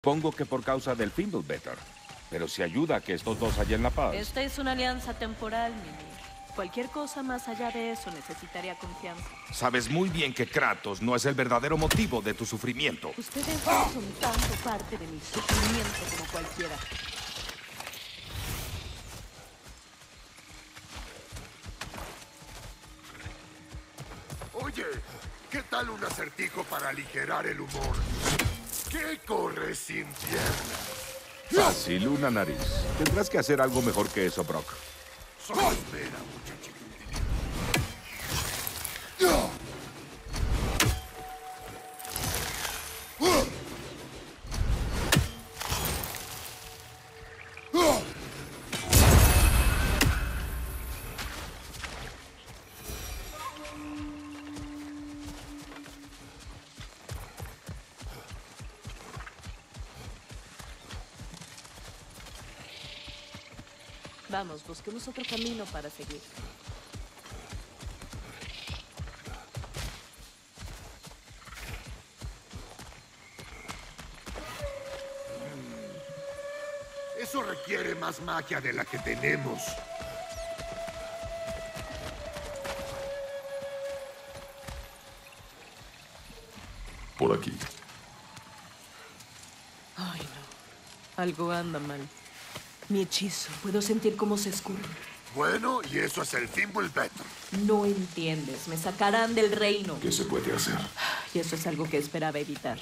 Pongo que por causa del Fimbulbetter. Pero si ayuda a que estos dos hallen la paz. Esta es una alianza temporal, Mimir. Cualquier cosa más allá de eso necesitaría confianza. Sabes muy bien que Kratos no es el verdadero motivo de tu sufrimiento. Ustedes dos son tanto parte de mi sufrimiento como cualquiera. Oye, ¿qué tal un acertijo para aligerar el humor? ¿Qué corre sin piernas? Fácil, una nariz. Tendrás que hacer algo mejor que eso, Brock. Solo espera, muchachito. Vamos, busquemos otro camino para seguir. Eso requiere más magia de la que tenemos. Por aquí. Ay, no. Algo anda mal. Mi hechizo. Puedo sentir cómo se escurre. Bueno, y eso es el Fimbulbetter. No entiendes. Me sacarán del reino. ¿Qué se puede hacer? Y eso es algo que esperaba evitar.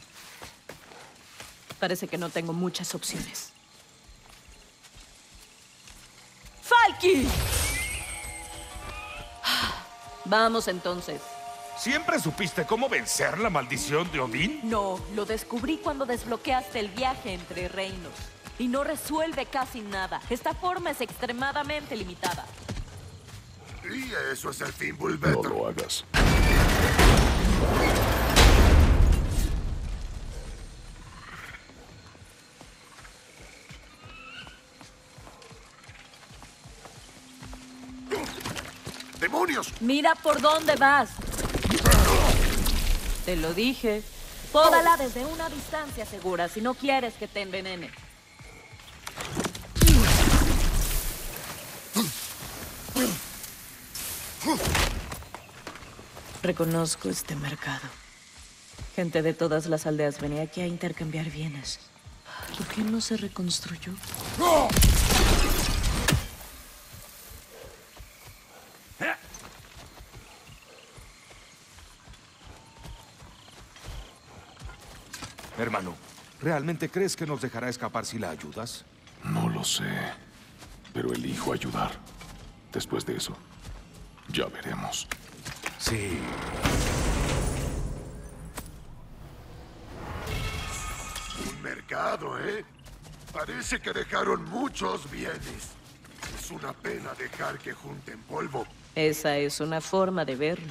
Parece que no tengo muchas opciones. ¡Falky! Vamos entonces. ¿Siempre supiste cómo vencer la maldición de Odín? No, lo descubrí cuando desbloqueaste el viaje entre reinos. Y no resuelve casi nada. Esta forma es extremadamente limitada. Y eso es el No Fimbulbetter. lo hagas. ¡Demonios! Mira por dónde vas. Te lo dije. Pódala desde una distancia segura si no quieres que te envenene. Reconozco este mercado. Gente de todas las aldeas venía aquí a intercambiar bienes. ¿Por qué no se reconstruyó? Hermano, ¿realmente crees que nos dejará escapar si la ayudas? No lo sé. Pero elijo ayudar. Después de eso, ya veremos. Sí. Un mercado, ¿eh? Parece que dejaron muchos bienes. Es una pena dejar que junten polvo. Esa es una forma de verlo.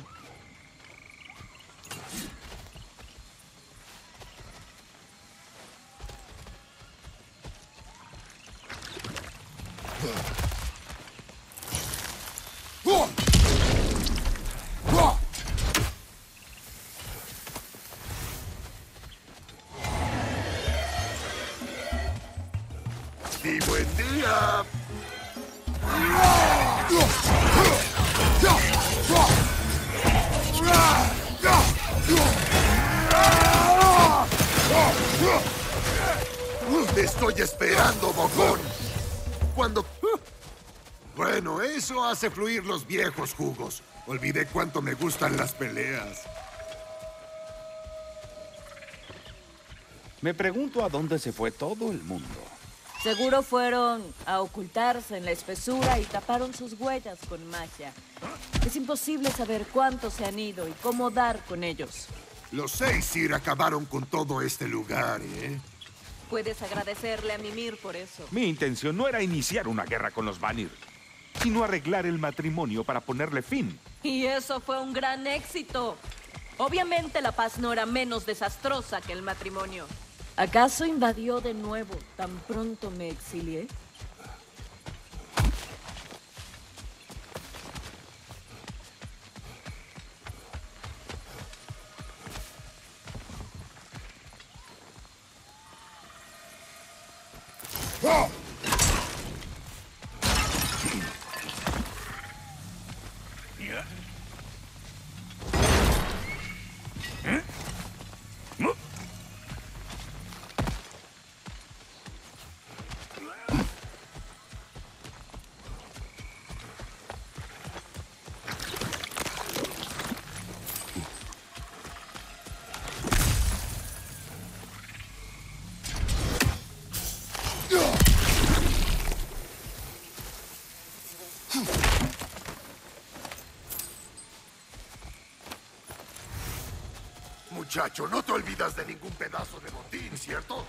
¡Y buen día! Te estoy esperando, bocón. Cuando... Bueno, eso hace fluir los viejos jugos. Olvidé cuánto me gustan las peleas. Me pregunto a dónde se fue todo el mundo. Seguro fueron a ocultarse en la espesura y taparon sus huellas con magia. Es imposible saber cuántos se han ido y cómo dar con ellos. Los 6 Sir acabaron con todo este lugar, ¿eh? Puedes agradecerle a Mimir por eso. Mi intención no era iniciar una guerra con los Vanir, sino arreglar el matrimonio para ponerle fin. Y eso fue un gran éxito. Obviamente la paz no era menos desastrosa que el matrimonio. ¿Acaso invadió de nuevo tan pronto me exilié? Muchacho, no te olvidas de ningún pedazo de botín, ¿cierto?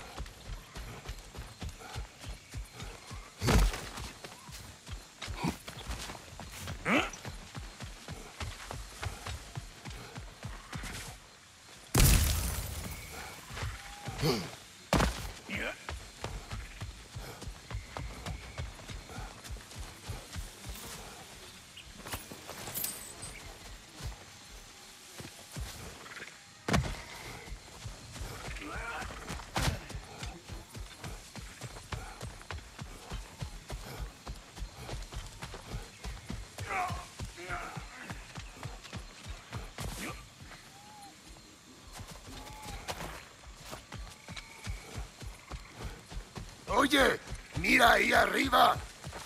Oye, mira ahí arriba.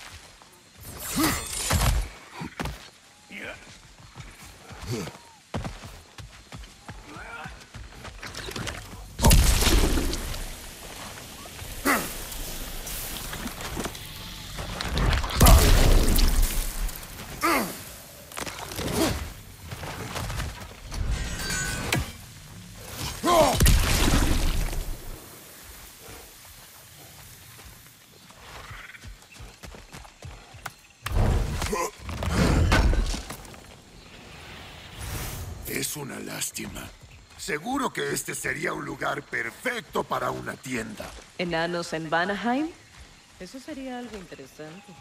Es una lástima. Seguro que este sería un lugar perfecto para una tienda. ¿Enanos en Vanaheim? Eso sería algo interesante.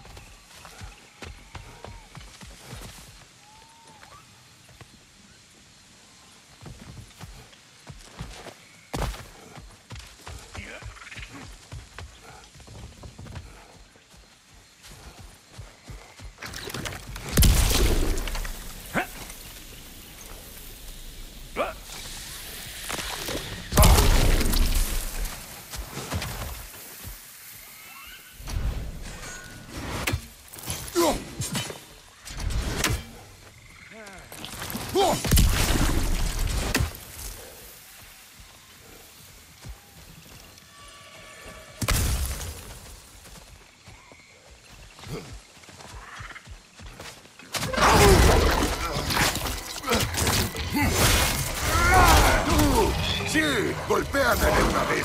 ¡Sí! ¡Golpéame de una vez!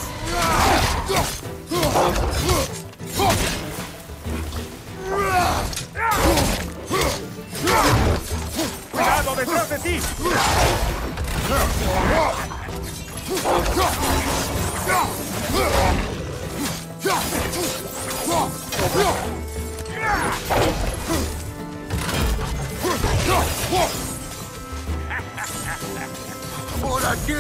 ¡Cuidado detrás de ti! ¡Por aquí!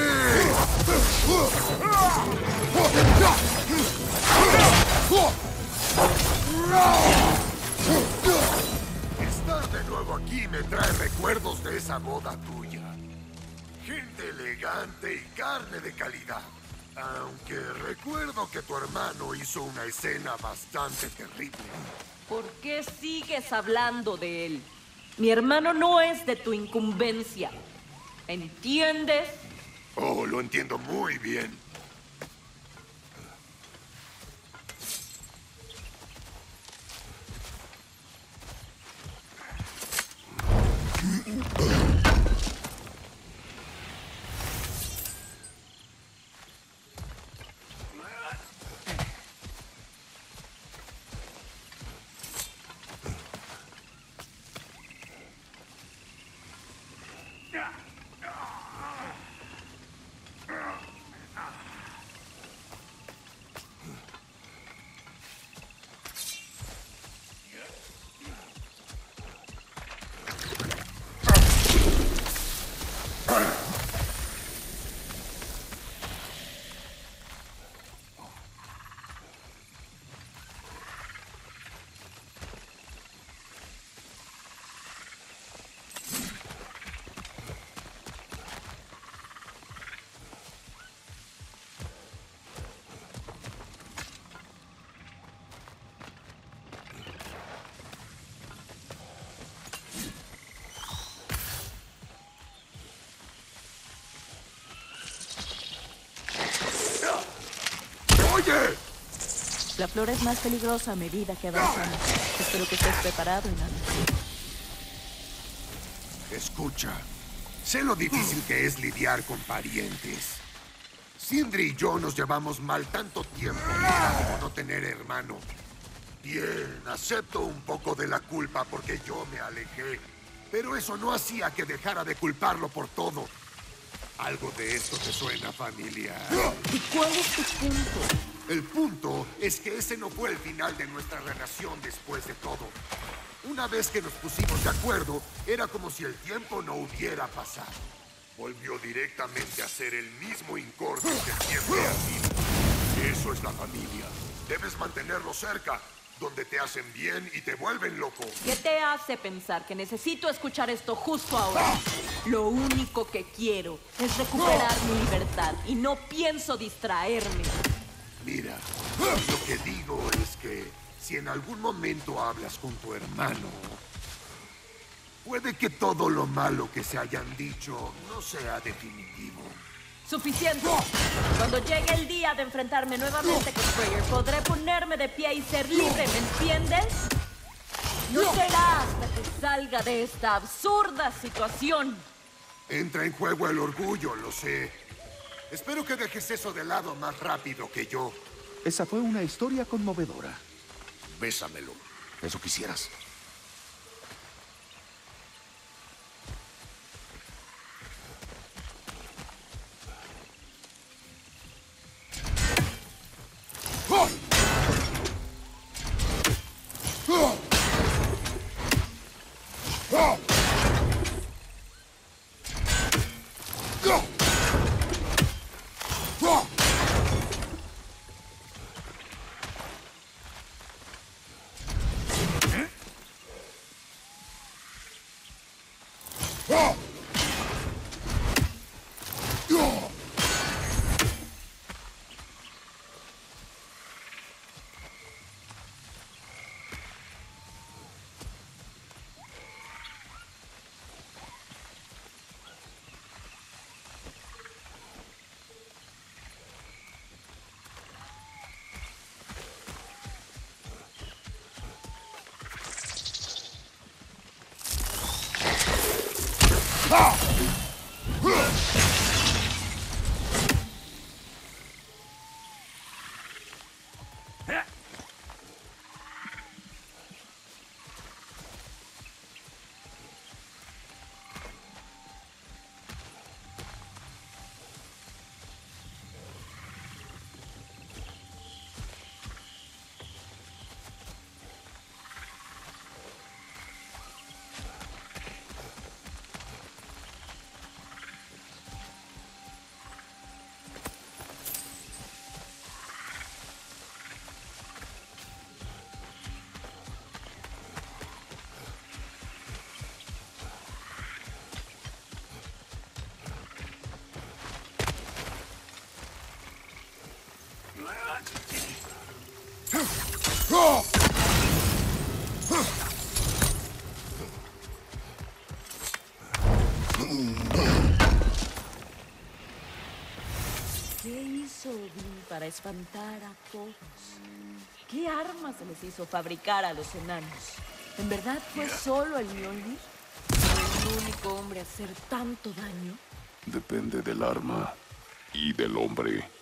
Estar de nuevo aquí me trae recuerdos de esa boda tuya. Gente elegante y carne de calidad. Aunque recuerdo que tu hermano hizo una escena bastante terrible. ¿Por qué sigues hablando de él? Mi hermano no es de tu incumbencia. ¿Entiendes? Oh, lo entiendo muy bien. ¡Oye! La flora es más peligrosa a medida que avanzamos. Espero que estés preparado, enano. Escucha, sé lo difícil que es lidiar con parientes. Sindri y yo nos llevamos mal tanto tiempo que era como no tener hermano. Bien, acepto un poco de la culpa porque yo me alejé. Pero eso no hacía que dejara de culparlo por todo. Algo de esto te suena, familia. ¿Y cuál es tu punto? El punto es que ese no fue el final de nuestra relación después de todo. Una vez que nos pusimos de acuerdo, era como si el tiempo no hubiera pasado. Volvió directamente a ser el mismo Incordio que siempre ha sido. Eso es la familia. Debes mantenerlo cerca, donde te hacen bien y te vuelven loco. ¿Qué te hace pensar que necesito escuchar esto justo ahora? Lo único que quiero es recuperar mi libertad y no pienso distraerme. Mira, lo que digo es que si en algún momento hablas con tu hermano, puede que todo lo malo que se hayan dicho no sea definitivo. ¡Suficiente! Cuando llegue el día de enfrentarme nuevamente con Freyr, podré ponerme de pie y ser libre, ¿me entiendes? No será hasta que salga de esta absurda situación. Entra en juego el orgullo, lo sé. Espero que dejes eso de lado más rápido que yo. Esa fue una historia conmovedora. Bésamelo. Eso quisieras. ¿Qué hizo Odín para espantar a todos? ¿Qué armas se les hizo fabricar a los enanos? ¿En verdad fue solo el Mjolnir? ¿Fue el único hombre a hacer tanto daño? Depende del arma y del hombre.